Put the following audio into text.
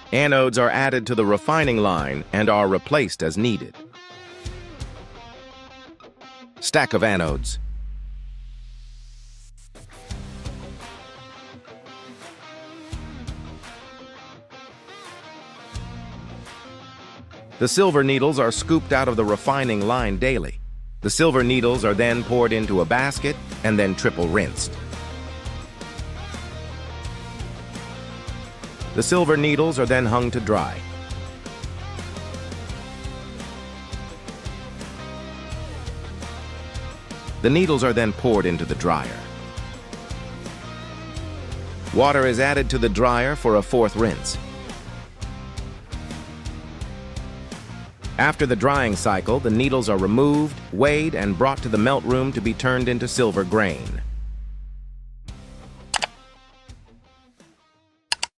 Anodes are added to the refining line and are replaced as needed. Stack of anodes. The silver needles are scooped out of the refining line daily. The silver needles are then poured into a basket and then triple rinsed. The silver needles are then hung to dry. The needles are then poured into the dryer. Water is added to the dryer for a fourth rinse. After the drying cycle, the needles are removed, weighed, and brought to the melt room to be turned into silver grain.